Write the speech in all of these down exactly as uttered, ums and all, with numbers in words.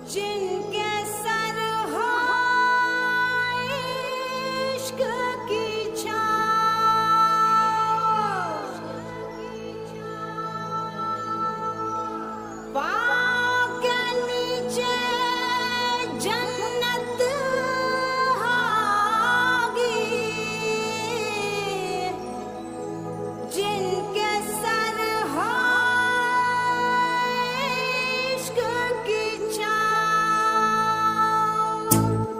जिनके सर हो इश्क की छाँव, पाँव के नीचे जन्नत होगी। जिनके सर हो इश्क की छाँव।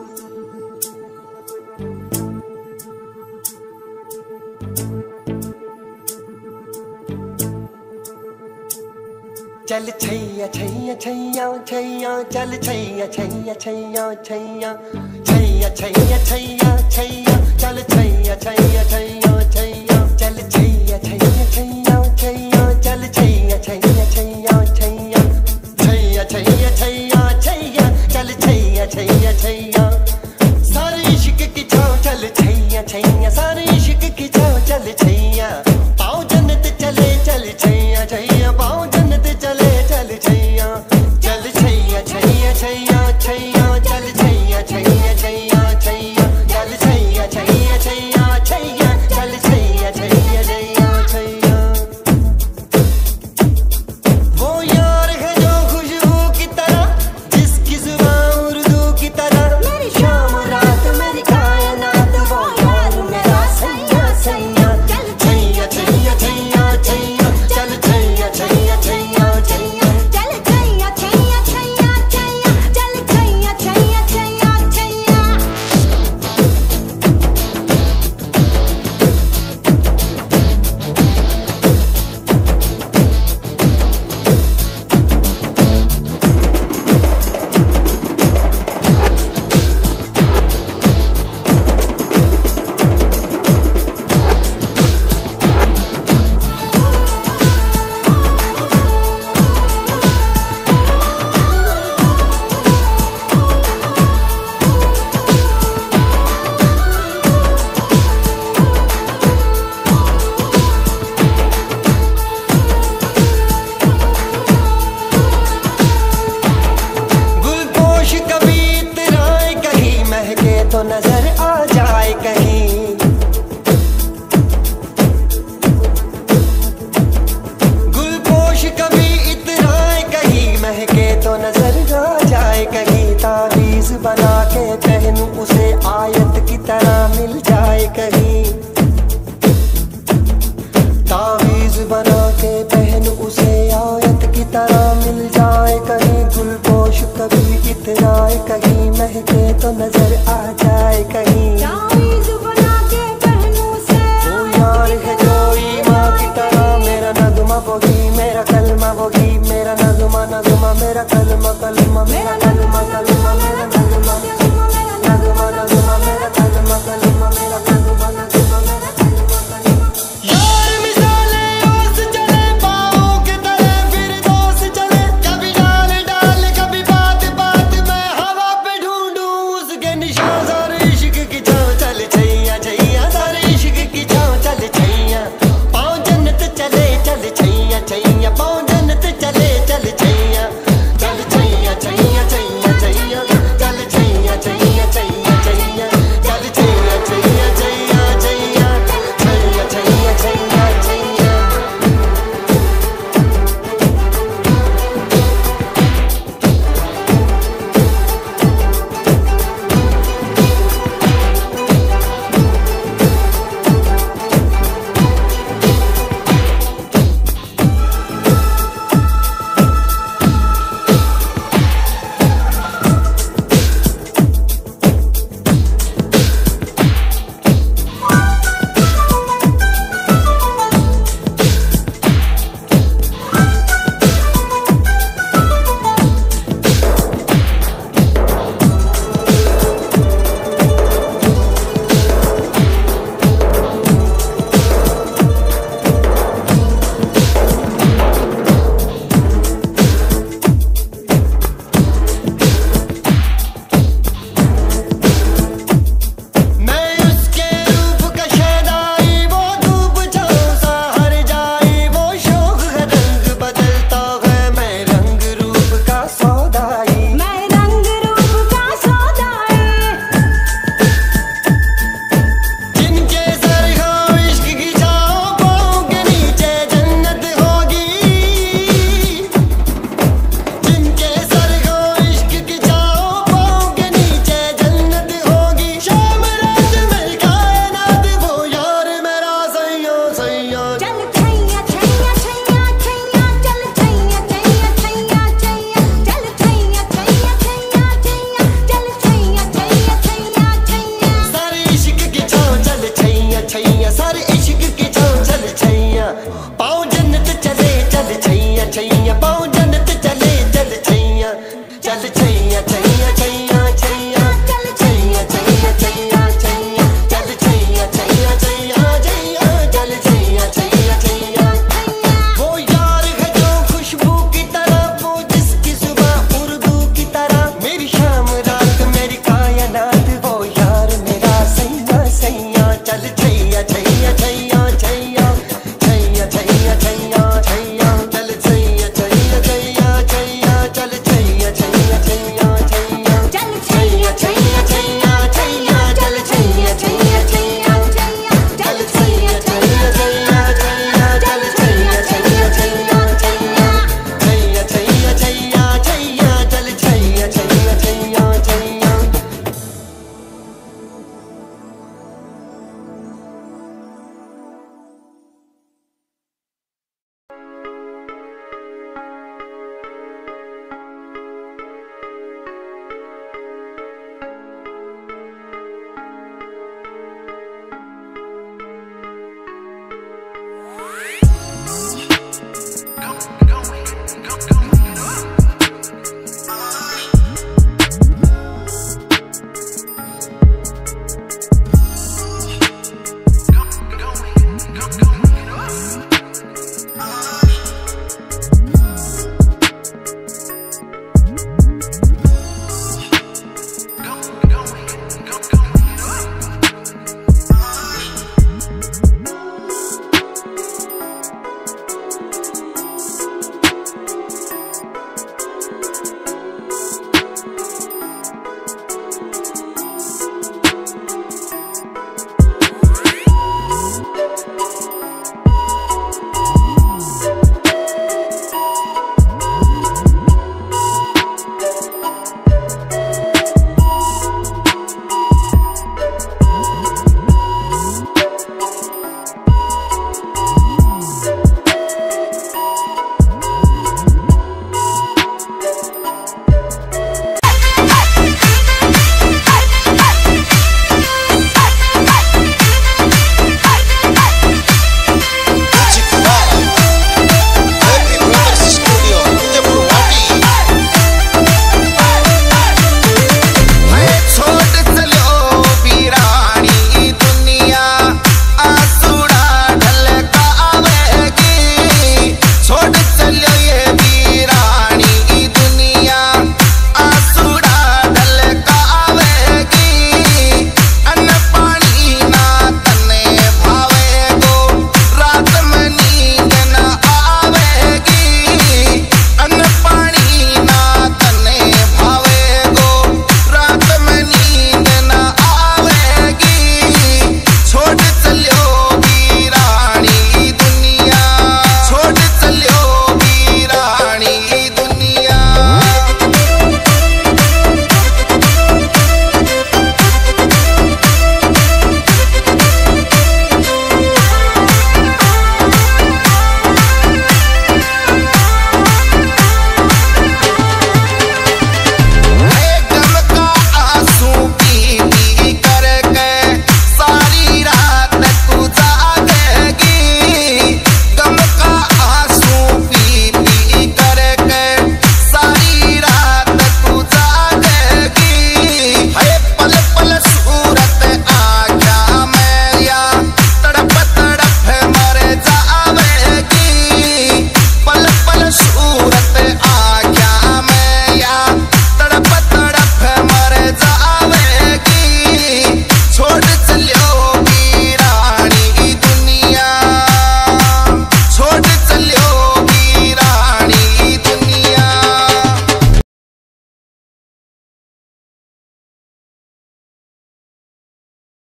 चल छैया छैया छैया छैया चल छैया छैया छैया छैया छैया छैया छैया छैया चल छैया छैया छैया छैया चल छैया छैया छैया छैया चल छैया छैया छैया छैया छैया छैया छैया छैया चल छैया छैया छैया सारे इश्क की छाँव चल छैया छैया सारे इश्क की छाँव चल छैया पाँव जन्नत चले चल छैया छैया पाँव जन्नत चले चल छैया चल छैया छैया छैया छैया चल छैया छैया छैया छैया चल छैया छैया छैया छैया चल छैया छैया छैया छैया। वो यार है जो खुशबू की तरह जिसकी जुबान उर्दू की तरह मेरी शाम रात मेरी कायनात वो यार मेरा सैया सैया। चल छैया छैया छैया छैया चल छैया छैया छैया छैया चल छैया छैया छैया छैया चल छैया छैया छैया छैया। गुलपोश कभी इतराए कहीं महके तो नजर आ जाए कहीं गुलपोश कभी इतराए कहीं महके तो नजर आ जाए कहीं तावीज बना के पहनूं उसे आयत की तरह मिल जाए कहीं तावीज बना के पहनूं उसे आयत की तरह मिल जाए कहीं गुलपोश कभी इतराए कहीं महके तो नजर आ जाए कहीं तावीज़ बना के पहनूं से वो यार है जो ईमा की तरह मेरा नगमा बोगी मेरा कलमा बोगी मेरा नगमा नगमा मेरा कलमा कलमा मेरा नगमा कलमा मेरा नगमा नगमा नगमा मेरा कलमा कलमा मेरा नगमा नगमा मेरा कलमा कलमा। यार मिसाले ओस चले पाँव के तले फिर दोस्त चले कभी डाल डाल कभी बात बात में हवा पे ढूंढूं उसके निशान सारे इश्क की छाँव चल छैया छैया सारे इश्क की छाँव चल छैया पाँव जन्नत चले चल छैया छैया पाँव जन्नत चले चल छैया चल छैया छैया छैया